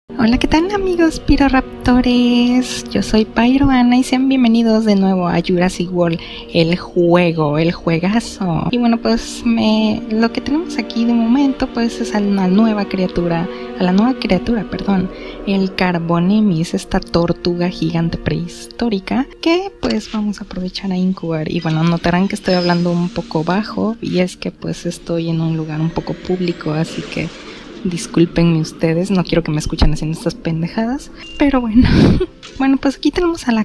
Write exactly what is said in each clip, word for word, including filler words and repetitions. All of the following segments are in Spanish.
Hola, ¿qué tal amigos piroraptores? Yo soy Pyroana y sean bienvenidos de nuevo a Jurassic World, el juego, el juegazo. Y bueno, pues me, lo que tenemos aquí de momento pues es a una nueva criatura, a la nueva criatura, perdón, el Carbonemys, esta tortuga gigante prehistórica que pues vamos a aprovechar a incubar. Y bueno, notarán que estoy hablando un poco bajo y es que pues estoy en un lugar un poco público, así que discúlpenme ustedes, no quiero que me escuchen haciendo estas pendejadas, pero bueno. Bueno, pues aquí tenemos a la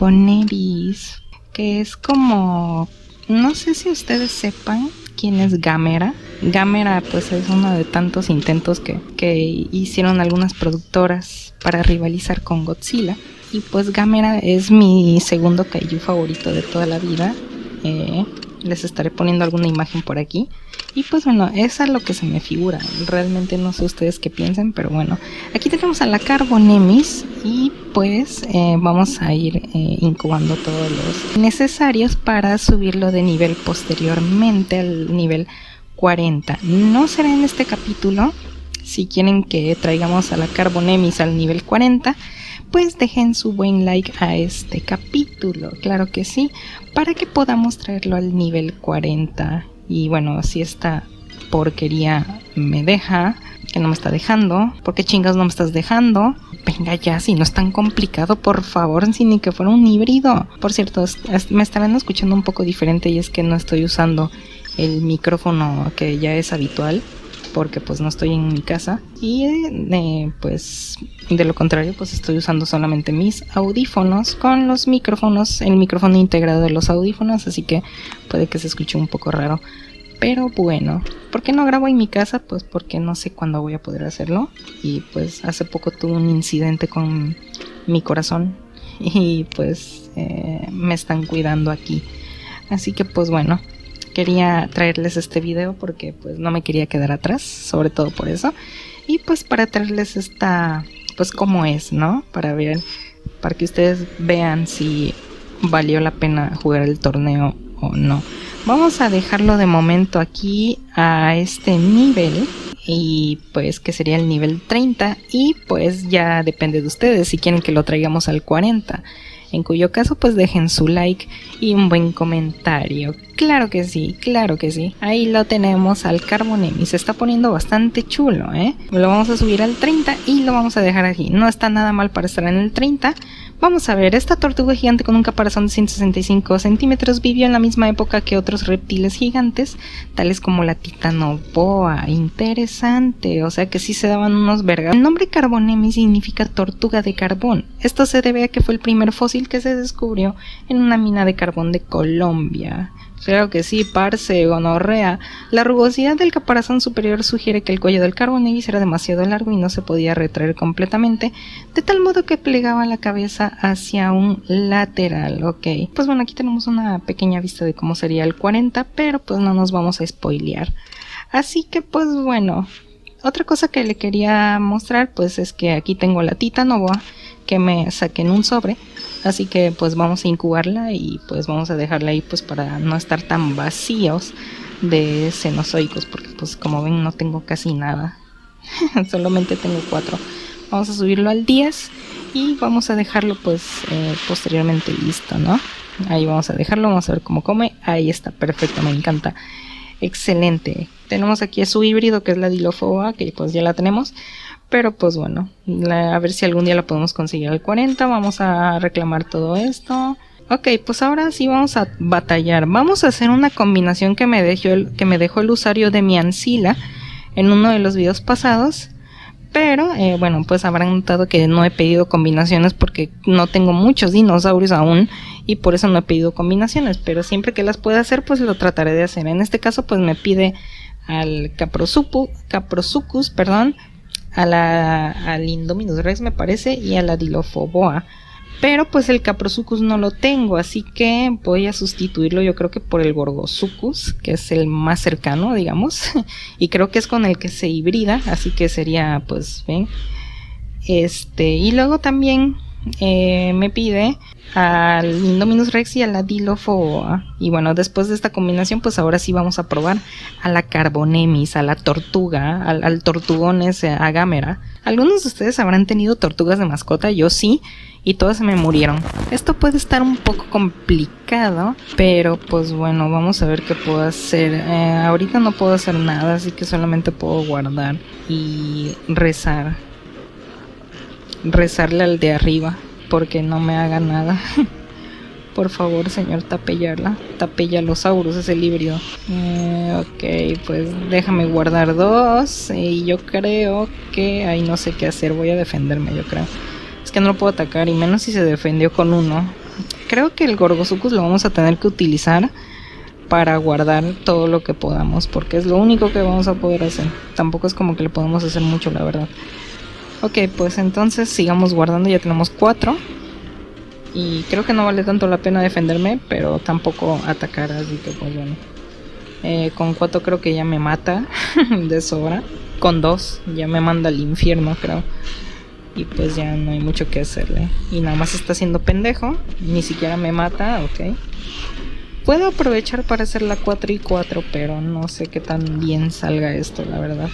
Carbonemys, que es como, no sé si ustedes sepan quién es Gamera. Gamera pues es uno de tantos intentos que, que hicieron algunas productoras para rivalizar con Godzilla. Y pues Gamera es mi segundo kaiju favorito de toda la vida. eh, Les estaré poniendo alguna imagen por aquí. Y pues bueno, es a lo que se me figura. Realmente no sé ustedes qué piensen, pero bueno. Aquí tenemos a la Carbonemys y pues eh, vamos a ir eh, incubando todos los necesarios para subirlo de nivel posteriormente al nivel cuarenta. No será en este capítulo. Si quieren que traigamos a la Carbonemys al nivel cuarenta, pues dejen su buen like a este capítulo, claro que sí, para que podamos traerlo al nivel cuarenta. Y bueno, si esta porquería me deja, que no me está dejando, ¿por qué chingas no me estás dejando? Venga ya, si no es tan complicado, por favor, sin ni que fuera un híbrido. Por cierto, me estarán escuchando un poco diferente y es que no estoy usando el micrófono que ya es habitual, porque pues no estoy en mi casa y eh, pues de lo contrario pues estoy usando solamente mis audífonos con los micrófonos, el micrófono integrado de los audífonos, así que puede que se escuche un poco raro, pero bueno. ¿Por qué no grabo en mi casa? Pues porque no sé cuándo voy a poder hacerlo y pues hace poco tuve un incidente con mi corazón y pues eh, me están cuidando aquí, así que pues bueno, quería traerles este video porque pues no me quería quedar atrás, sobre todo por eso. Y pues para traerles esta, pues cómo es, ¿no? Para ver, para que ustedes vean si valió la pena jugar el torneo o no. Vamos a dejarlo de momento aquí a este nivel, y pues que sería el nivel treinta, y pues ya depende de ustedes si quieren que lo traigamos al cuarenta. En cuyo caso pues dejen su like y un buen comentario. Claro que sí, claro que sí. Ahí lo tenemos al Carbonemys. Se está poniendo bastante chulo, ¿eh? Lo vamos a subir al treinta y lo vamos a dejar aquí. No está nada mal para estar en el treinta. Vamos a ver, esta tortuga gigante con un caparazón de ciento sesenta y cinco centímetros vivió en la misma época que otros reptiles gigantes, tales como la titanoboa. Interesante, o sea que sí se daban unos vergas. El nombre Carbonemys significa tortuga de carbón. Esto se debe a que fue el primer fósil que se descubrió en una mina de carbón de Colombia. Claro que sí, parce, gonorrea. La rugosidad del caparazón superior sugiere que el cuello del Carbonemys era demasiado largo y no se podía retraer completamente, de tal modo que plegaba la cabeza hacia un lateral. Ok, pues bueno, aquí tenemos una pequeña vista de cómo sería el cuarenta, pero pues no nos vamos a spoilear. Así que pues bueno, otra cosa que le quería mostrar pues es que aquí tengo la titanoboa que me saqué en un sobre. Así que pues vamos a incubarla y pues vamos a dejarla ahí pues para no estar tan vacíos de cenozoicos, porque pues como ven no tengo casi nada. Solamente tengo cuatro. Vamos a subirlo al diez y vamos a dejarlo pues eh, posteriormente listo, ¿no? Ahí vamos a dejarlo, vamos a ver cómo come. Ahí está, perfecto, me encanta. Excelente. Tenemos aquí a su híbrido que es la Dilophoba, que pues ya la tenemos. Pero pues bueno, la, a ver si algún día la podemos conseguir al cuarenta. Vamos a reclamar todo esto. Ok, pues ahora sí vamos a batallar. Vamos a hacer una combinación que me dejó el, que me dejó el usuario de mi Ancila en uno de los videos pasados. Pero eh, bueno, pues habrán notado que no he pedido combinaciones porque no tengo muchos dinosaurios aún. Y por eso no he pedido combinaciones. Pero siempre que las pueda hacer pues lo trataré de hacer. En este caso pues me pide al Caprosupu, Caprosuchus, perdón. A la, al Indominus Rex me parece y a la Dilophoboa, pero pues el Caprosuchus no lo tengo, así que voy a sustituirlo yo creo que por el Gorgosuchus, que es el más cercano, digamos, y creo que es con el que se hibrida, así que sería pues ven, este, y luego también eh, me pide al Indominus Rex y a la Dilophoboa. Y bueno, después de esta combinación, pues ahora sí vamos a probar a la Carbonemis, a la tortuga, al, al tortugón ese, a Gamera. Algunos de ustedes habrán tenido tortugas de mascota, yo sí, y todas se me murieron. Esto puede estar un poco complicado, pero pues bueno, vamos a ver qué puedo hacer. Eh, ahorita no puedo hacer nada, así que solamente puedo guardar y rezar. Rezarle al de arriba, porque no me haga nada. Por favor, señor Tapeyarla. Tapeyalosaurus es el híbrido. Eh, ok, pues déjame guardar dos. Y yo creo que... Ay, no sé qué hacer. Voy a defenderme, yo creo. Es que no lo puedo atacar, y menos si se defendió con uno. Creo que el Gorgosuchus lo vamos a tener que utilizar para guardar todo lo que podamos, porque es lo único que vamos a poder hacer. Tampoco es como que le podemos hacer mucho, la verdad. Ok, pues entonces sigamos guardando. Ya tenemos cuatro. Y creo que no vale tanto la pena defenderme, pero tampoco atacar, así que pues bueno. Eh, con cuatro creo que ya me mata de sobra. Con dos ya me manda al infierno, creo. Y pues ya no hay mucho que hacerle. Y nada más está haciendo pendejo. Ni siquiera me mata, ok. Puedo aprovechar para hacer la cuatro y cuatro, pero no sé qué tan bien salga esto, la verdad.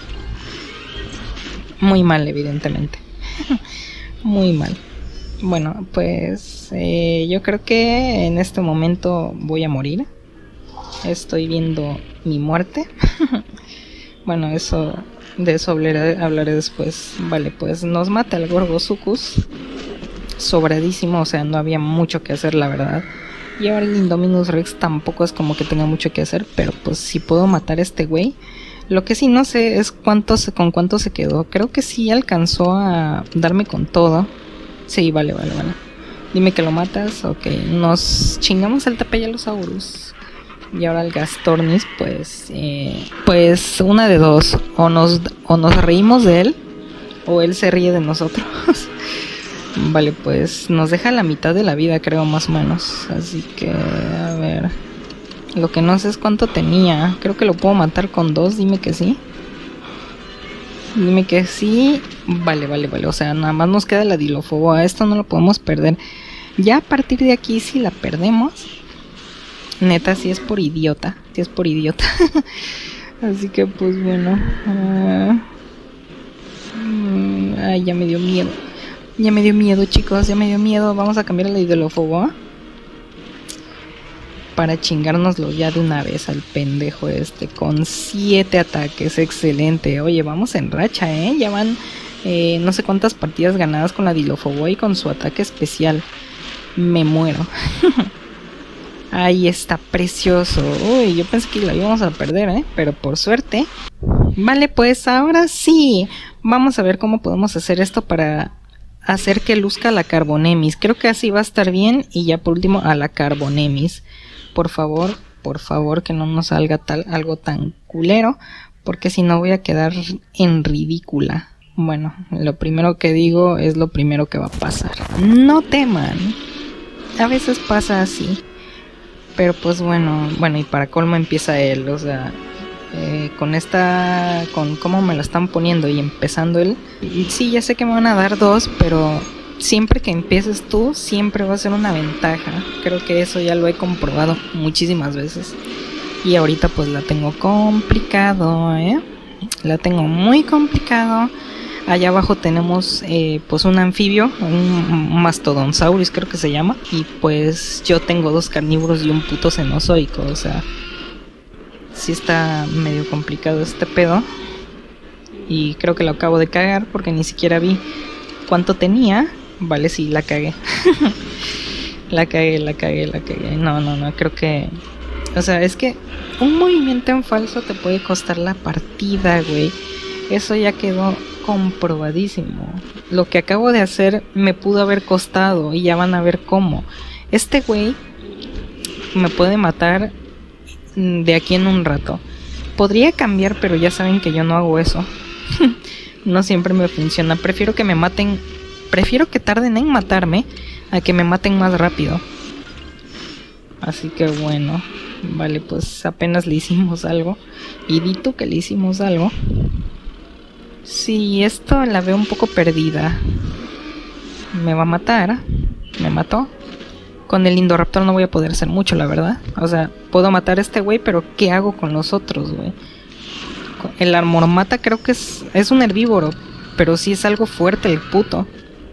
Muy mal, evidentemente. Muy mal. Bueno, pues eh, yo creo que en este momento voy a morir. Estoy viendo mi muerte. Bueno, eso de eso hablaré, hablaré después. Vale, pues nos mata el Gorgosuchus. Sobradísimo, o sea, no había mucho que hacer, la verdad. Y ahora el Indominus Rex tampoco es como que tenga mucho que hacer, pero pues si puedo matar a este güey. Lo que sí no sé es cuánto se, con cuánto se quedó. Creo que sí alcanzó a darme con todo. Sí, vale, vale, vale. Dime que lo matas. Ok, nos chingamos al Tapeyalosaurus. Y ahora el Gastornis, pues... Eh, pues una de dos. O nos, o nos reímos de él, o él se ríe de nosotros. Vale, pues nos deja la mitad de la vida, creo, más o menos. Así que, a ver... Lo que no sé es cuánto tenía. Creo que lo puedo matar con dos. Dime que sí. Dime que sí. Vale, vale, vale. O sea, nada más nos queda la Dilophoboa. Esto no lo podemos perder. Ya a partir de aquí, si la perdemos, neta, si es por idiota. Si es por idiota. Así que pues bueno. Uh... Ay, ya me dio miedo. Ya me dio miedo, chicos. Ya me dio miedo. Vamos a cambiar a la Dilophoboa para chingárnoslo ya de una vez al pendejo este. Con siete ataques, excelente. Oye, vamos en racha, eh. Ya van eh, no sé cuántas partidas ganadas con la Dilophoboa y con su ataque especial. Me muero. Ahí está, precioso. Uy, yo pensé que la íbamos a perder, eh. Pero por suerte. Vale, pues ahora sí. Vamos a ver cómo podemos hacer esto para hacer que luzca la Carbonemis. Creo que así va a estar bien. Y ya por último a la Carbonemis. Por favor, por favor, que no nos salga tal, algo tan culero, porque si no voy a quedar en ridícula. Bueno, lo primero que digo es lo primero que va a pasar. No teman. A veces pasa así. Pero pues bueno, bueno, y para colmo empieza él, o sea, eh, con esta, con cómo me lo están poniendo y empezando él. Y sí, ya sé que me van a dar dos, pero... Siempre que empieces tú, siempre va a ser una ventaja. Creo que eso ya lo he comprobado muchísimas veces. Y ahorita pues la tengo complicado, ¿eh? La tengo muy complicado. Allá abajo tenemos eh, pues un anfibio, un Mastodonsaurus creo que se llama. Y pues yo tengo dos carnívoros y un puto cenozoico, o sea... Sí está medio complicado este pedo. Y creo que lo acabo de cagar porque ni siquiera vi cuánto tenía. Vale, sí, la cagué. La cagué, la cagué, la cagué. No, no, no, creo que... O sea, es que un movimiento en falso te puede costar la partida, güey. Eso ya quedó comprobadísimo. Lo que acabo de hacer me pudo haber costado y ya van a ver cómo. Este güey me puede matar de aquí en un rato. Podría cambiar, pero ya saben que yo no hago eso. No siempre me funciona. Prefiero que me maten... Prefiero que tarden en matarme a que me maten más rápido. Así que bueno. Vale, pues apenas le hicimos algo. Y di tú que le hicimos algo. Sí, esto la veo un poco perdida. me va a matar. Me mató. Con el Indoraptor no voy a poder hacer mucho, la verdad. O sea, puedo matar a este güey, pero ¿qué hago con los otros, güey? El Armormata creo que es, es un herbívoro, pero sí es algo fuerte el puto.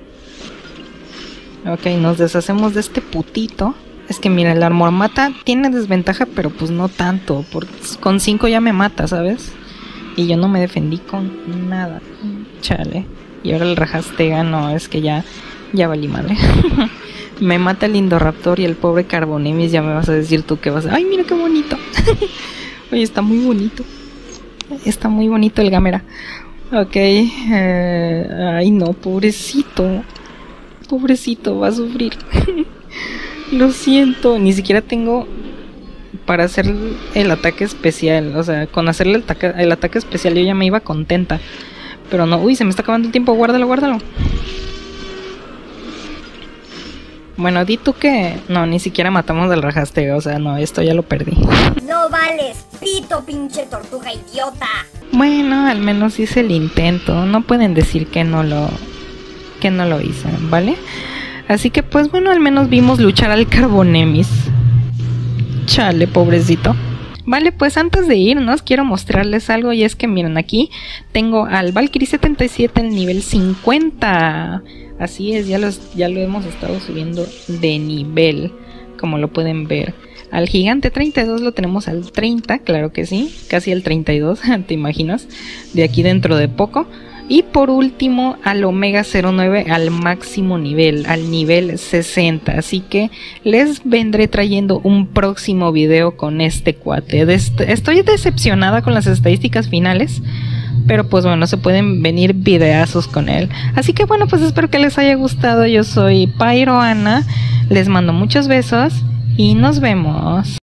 Ok, nos deshacemos de este putito. Es que mira, el Armormata tiene desventaja, pero pues no tanto. Porque con cinco ya me mata, ¿sabes? Y yo no me defendí con nada. Chale. Y ahora el Rajastega, no, es que ya, ya valí madre. Me mata el Indoraptor y el pobre Carbonemis, ya me vas a decir tú que vas a... ¡Ay, mira qué bonito! Oye, está muy bonito. Está muy bonito el Gamera. Ok. Eh, ay, no, pobrecito. Pobrecito, va a sufrir. Lo siento, ni siquiera tengo para hacer el ataque especial. O sea, con hacerle el, ataque, el ataque especial yo ya me iba contenta. Pero no, uy, se me está acabando el tiempo. Guárdalo, guárdalo. Bueno, di tú que... No, ni siquiera matamos al Rajastega. O sea, no, esto ya lo perdí. No vales, pito, pinche tortuga idiota. Bueno, al menos hice el intento. No pueden decir que no lo... Que no lo hice, ¿vale? Así que pues bueno, al menos vimos luchar al Carbonemis. Chale, pobrecito. Vale, pues antes de irnos quiero mostrarles algo. Y es que miren, aquí tengo al Valkyrie setenta y siete en nivel cincuenta. Así es, ya, los, ya lo hemos estado subiendo de nivel, como lo pueden ver. Al Gigante treinta y dos lo tenemos al treinta, claro que sí, casi al treinta y dos, ¿te imaginas? De aquí dentro de poco. Y por último al Omega cero nueve al máximo nivel, al nivel sesenta. Así que les vendré trayendo un próximo video con este cuate. Estoy decepcionada con las estadísticas finales, pero pues bueno, se pueden venir videazos con él. Así que bueno, pues espero que les haya gustado. Yo soy Pyroana, les mando muchos besos y nos vemos.